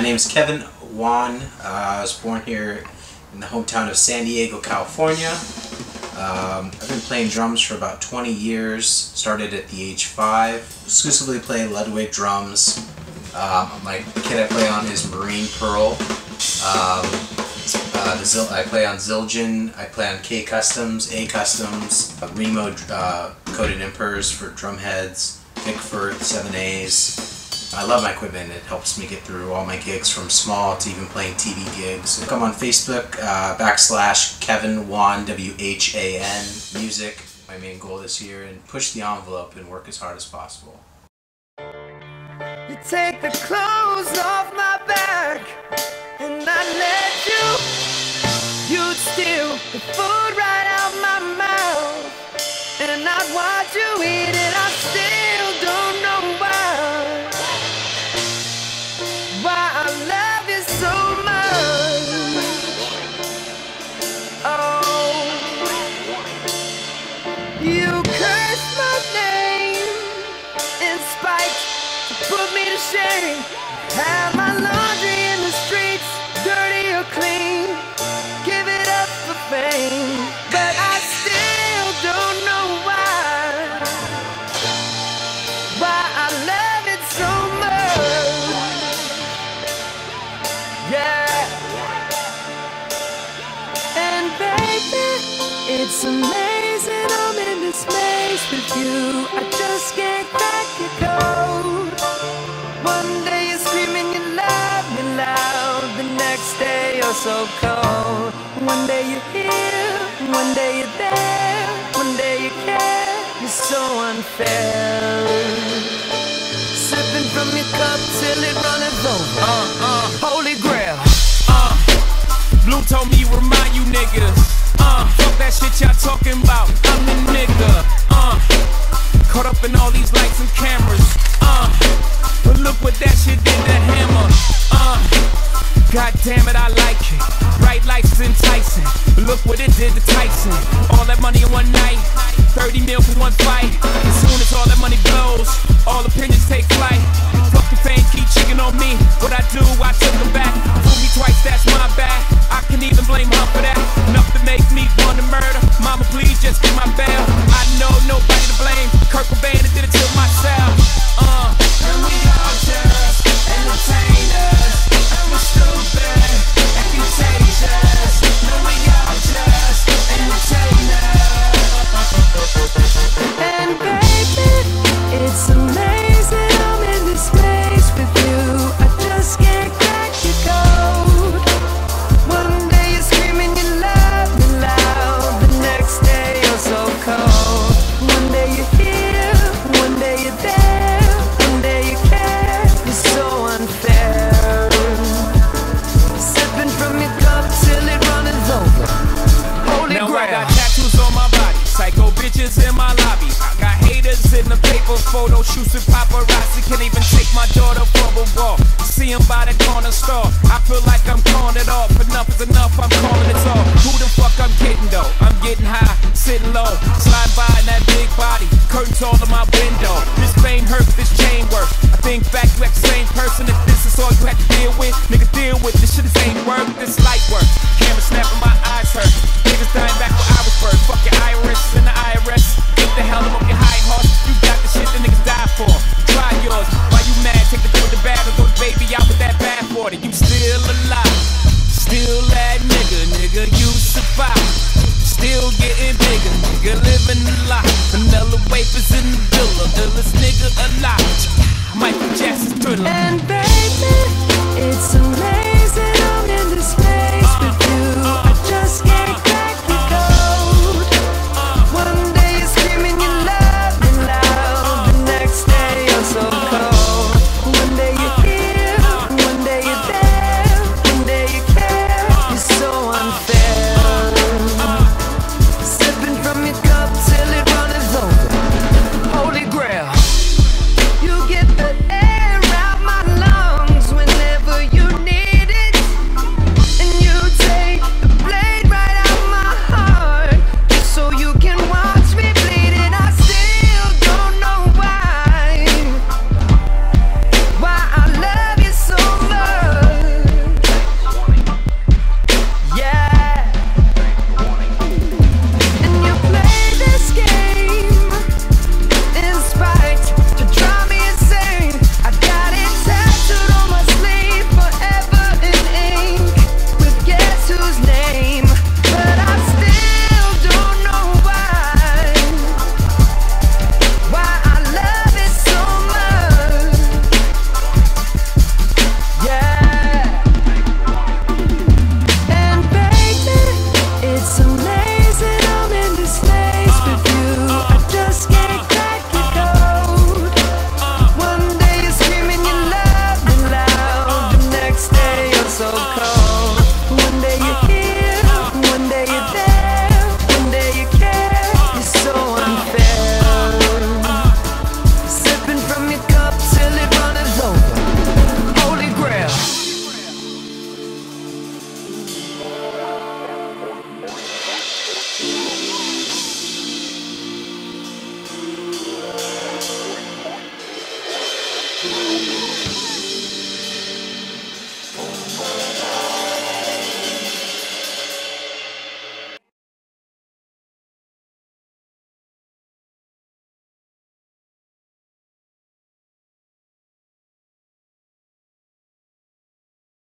name is Kevin Whan. I was born here in the hometown of San Diego, California. I've been playing drums for about 20 years. Started at the age 5. Exclusively play leadweight drums. My kit I play on is Marine Pearl. I play on Zildjian. I play on K Customs, A Customs, Remo coated impers for drum heads, Bickford 7As. I love my equipment. It helps me get through all my gigs from small to even playing TV gigs. Come on Facebook, / Kevin Whan, WHAN, music, my main goal this year, and push the envelope and work as hard as possible. You take the clothes off my back and I let you'd steal the food right out my mouth, and I'd watch you eat it. I still don't know why I love you so much. Oh, you cursed my name in spite to put me to shame. Have my laundry in the streets, dirty or clean, give it up for fame, but I still don't know why I love it so much. Yeah. And baby, it's amazing I'm in this place with you. I just can't crack your code. One day you're screaming you love me loud, the next day you're so cold. One day you're here, one day you're there, one day you care. You're so unfair. Sipping from your cup till it runneth over. Holy Grail. Blue told me remind you niggas. Fuck that shit y'all talking about. I'm the nigga. Caught up in all these lights and cameras. But look what that shit did to Hammer. God damn it, I like it. Bright lights enticing. Look what it did to Tyson. All that money in one night, 30 mil for one fight. As soon as all that money blows, all opinions take flight. Fuck the fame, keep chicken on me. What I do, I took them back. Fool me twice, that's my bad. I can even blame her for that. Enough to make me want to murder. Mama, please just get my bail. I know nobody to blame. Kurt Cobain did it to myself. And we all just entertainers, and we're stupid and contagious. And we all just entertainers. And baby, it's amazing I'm in this place with you. I just can't crack your code. One day you're screaming you love me loud, the next day you're so cold. One day you're here, one day you're there, one day you care. You're so unfair. Sipping from your cup till it runneth over. Holy Now Grail. I got tattoos on my body, psycho bitches in my lobby. I got haters in the paper, photo shoots with paparazzi. Can't even take my daughter for a walk. See him by the corner store. I feel like I'm calling it off. Enough is enough, I'm calling it off. Who the fuck I'm getting though? I'm getting high, sitting low, slide by in that big body. Curtains all on my